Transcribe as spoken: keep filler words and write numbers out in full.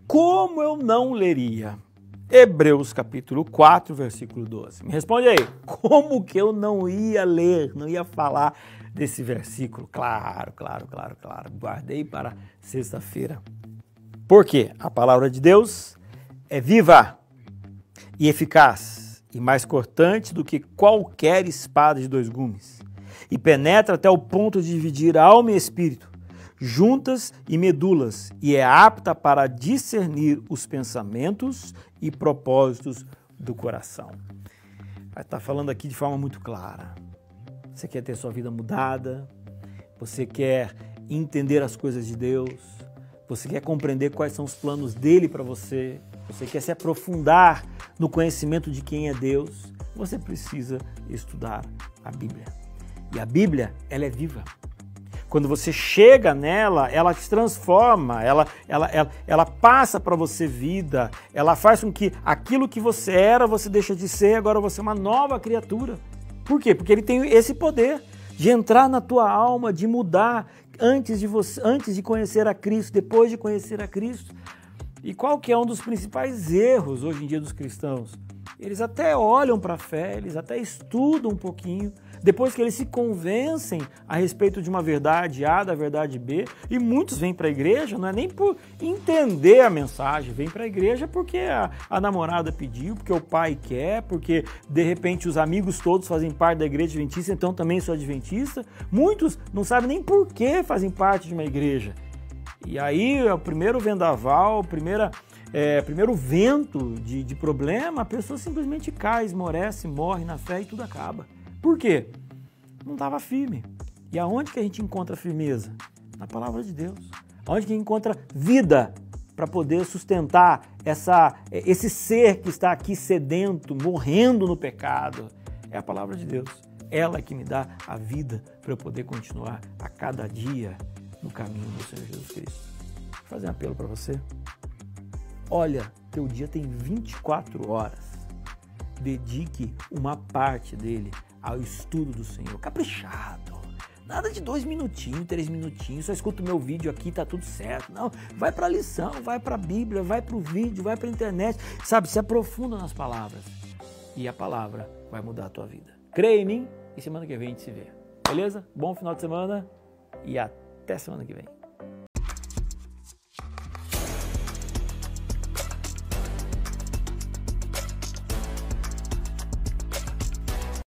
como eu não leria? Hebreus capítulo quatro, versículo doze. Me responde aí, como que eu não ia ler, não ia falar desse versículo? Claro, claro, claro, claro. Guardei para sexta-feira. Por quê? A palavra de Deus é viva e eficaz e mais cortante do que qualquer espada de dois gumes e penetra até o ponto de dividir alma e espírito, juntas e medulas, e é apta para discernir os pensamentos e propósitos do coração. Vai estar falando aqui de forma muito clara. Você quer ter sua vida mudada? Você quer entender as coisas de Deus? Você quer compreender quais são os planos dele para você? Você quer se aprofundar no conhecimento de quem é Deus? Você precisa estudar a Bíblia. E a Bíblia, ela é viva. Quando você chega nela, ela te transforma, ela, ela, ela, ela passa para você vida, ela faz com que aquilo que você era, você deixa de ser, agora você é uma nova criatura. Por quê? Porque ele tem esse poder de entrar na tua alma, de mudar antes de, você, antes de conhecer a Cristo, depois de conhecer a Cristo. E qual que é um dos principais erros hoje em dia dos cristãos? Eles até olham para a fé, eles até estudam um pouquinho, depois que eles se convencem a respeito de uma verdade A, da verdade B, e muitos vêm para a igreja, não é nem por entender a mensagem, vêm para a igreja porque a, a namorada pediu, porque o pai quer, porque de repente os amigos todos fazem parte da igreja adventista, então também sou adventista. Muitos não sabem nem por que fazem parte de uma igreja. E aí, o primeiro vendaval, primeira, é, primeiro vento de, de problema, a pessoa simplesmente cai, esmorece, morre na fé e tudo acaba. Por quê? Não estava firme. E aonde que a gente encontra firmeza? Na palavra de Deus. Aonde que encontra vida para poder sustentar essa, esse ser que está aqui sedento, morrendo no pecado? É a palavra de Deus. Ela que me dá a vida para eu poder continuar a cada dia no caminho do Senhor Jesus Cristo. Vou fazer um apelo para você. Olha, teu dia tem vinte e quatro horas. Dedique uma parte dele ao estudo do Senhor, caprichado, nada de dois minutinhos, três minutinhos, só escuta o meu vídeo aqui, tá tudo certo. Não, vai para a lição, vai para a Bíblia, vai para o vídeo, vai para a internet, sabe, se aprofunda nas palavras e a palavra vai mudar a tua vida. Creia em mim e semana que vem a gente se vê, beleza? Bom final de semana e até semana que vem.